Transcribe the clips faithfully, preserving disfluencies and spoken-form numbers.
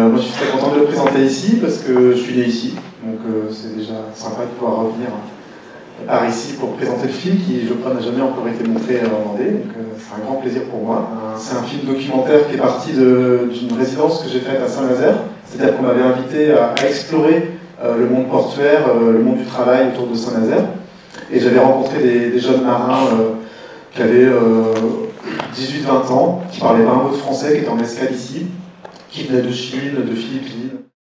Euh, moi je suis très content de le présenter ici parce que je suis né ici, donc euh, c'est déjà sympa de pouvoir revenir par ici pour présenter le film qui, je crois, n'a jamais encore été montré en Vendée, donc euh, c'est un grand plaisir pour moi. Euh, c'est un film documentaire qui est parti d'une résidence que j'ai faite à Saint-Nazaire, c'est-à-dire qu'on m'avait invité à, à explorer euh, le monde portuaire, euh, le monde du travail autour de Saint-Nazaire, et j'avais rencontré des, des jeunes marins euh, qui avaient euh, dix-huit vingt ans, qui parlaient pas un mot de français, qui étaient en escale ici, qui venaient de Chine, de Philippines.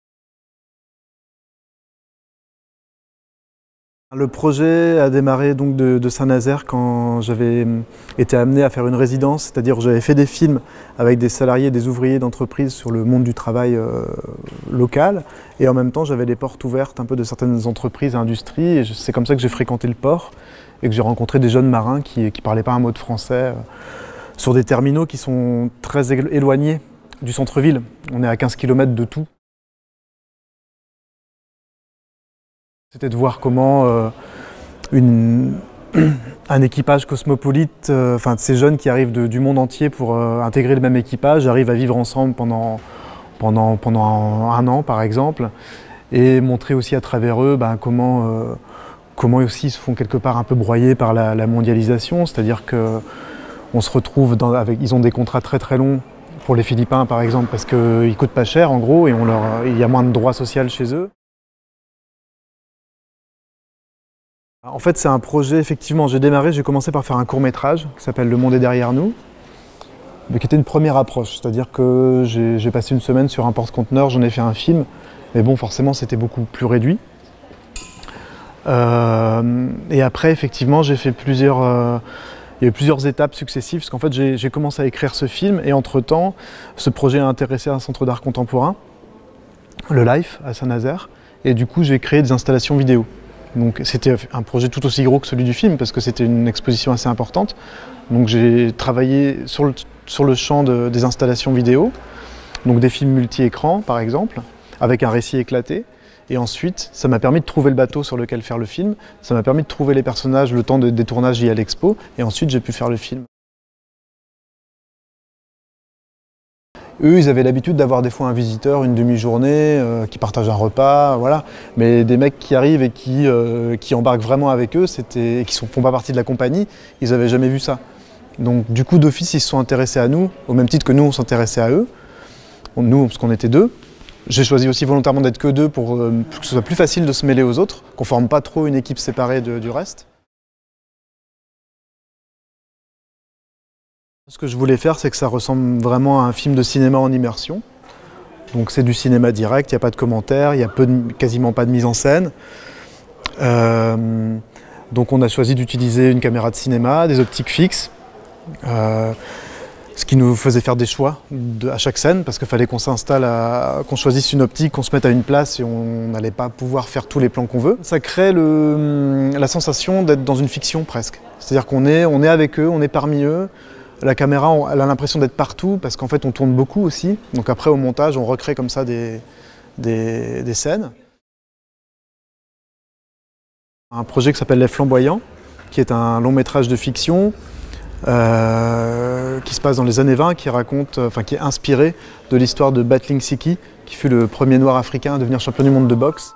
Le projet a démarré donc de, de Saint-Nazaire quand j'avais été amené à faire une résidence, c'est-à-dire j'avais fait des films avec des salariés, des ouvriers d'entreprise sur le monde du travail euh, local, et en même temps j'avais les portes ouvertes un peu de certaines entreprises et industries, et c'est comme ça que j'ai fréquenté le port et que j'ai rencontré des jeunes marins qui ne parlaient pas un mot de français euh, sur des terminaux qui sont très éloignés du centre-ville. On est à quinze kilomètres de tout. C'était de voir comment euh, une, un équipage cosmopolite, euh, enfin de ces jeunes qui arrivent de, du monde entier pour euh, intégrer le même équipage, arrivent à vivre ensemble pendant, pendant, pendant un an par exemple, et montrer aussi à travers eux ben, comment, euh, comment aussi ils se font quelque part un peu broyer par la, la mondialisation, c'est-à-dire qu'on se retrouve dans, avec, ils ont des contrats très très longs pour les Philippins par exemple, parce qu'ils ne coûtent pas cher en gros, et on leur, il y a moins de droits sociaux chez eux. En fait, c'est un projet, effectivement, j'ai démarré, j'ai commencé par faire un court-métrage qui s'appelle Le Monde est derrière nous, mais qui était une première approche, c'est-à-dire que j'ai passé une semaine sur un porte-conteneur, j'en ai fait un film, mais bon, forcément, c'était beaucoup plus réduit. Euh, et après, effectivement, j'ai fait plusieurs, euh, il y a eu plusieurs étapes successives, parce qu'en fait, j'ai commencé à écrire ce film, et entre-temps, ce projet a intéressé un centre d'art contemporain, le Life, à Saint-Nazaire, et du coup, j'ai créé des installations vidéo. Donc c'était un projet tout aussi gros que celui du film parce que c'était une exposition assez importante. Donc j'ai travaillé sur le, sur le champ de, des installations vidéo, donc des films multi-écrans par exemple, avec un récit éclaté. Et ensuite, ça m'a permis de trouver le bateau sur lequel faire le film, ça m'a permis de trouver les personnages le temps de, des tournages liés à l'expo, et ensuite j'ai pu faire le film. Eux, ils avaient l'habitude d'avoir des fois un visiteur, une demi-journée, euh, qui partage un repas, voilà. Mais des mecs qui arrivent et qui, euh, qui embarquent vraiment avec eux, et qui ne font pas partie de la compagnie, ils n'avaient jamais vu ça. Donc du coup, d'office, ils se sont intéressés à nous, au même titre que nous, on s'intéressait à eux. Nous, parce qu'on était deux. J'ai choisi aussi volontairement d'être que deux pour, euh, pour que ce soit plus facile de se mêler aux autres, qu'on ne forme pas trop une équipe séparée de, du reste. Ce que je voulais faire, c'est que ça ressemble vraiment à un film de cinéma en immersion. Donc c'est du cinéma direct, il n'y a pas de commentaires, il n'y a peu de, quasiment pas de mise en scène. Euh, donc on a choisi d'utiliser une caméra de cinéma, des optiques fixes, euh, ce qui nous faisait faire des choix de, à chaque scène, parce qu'il fallait qu'on s'installe, qu'on choisisse une optique, qu'on se mette à une place et on n'allait pas pouvoir faire tous les plans qu'on veut. Ça crée le, la sensation d'être dans une fiction presque. C'est-à-dire qu'on est, on est avec eux, on est parmi eux. La caméra, elle a l'impression d'être partout parce qu'en fait on tourne beaucoup aussi. Donc après au montage, on recrée comme ça des, des, des scènes. Un projet qui s'appelle Les Flamboyants, qui est un long métrage de fiction euh, qui se passe dans les années vingt, qui raconte, enfin qui est inspiré de l'histoire de Battling Siki, qui fut le premier noir africain à devenir champion du monde de boxe.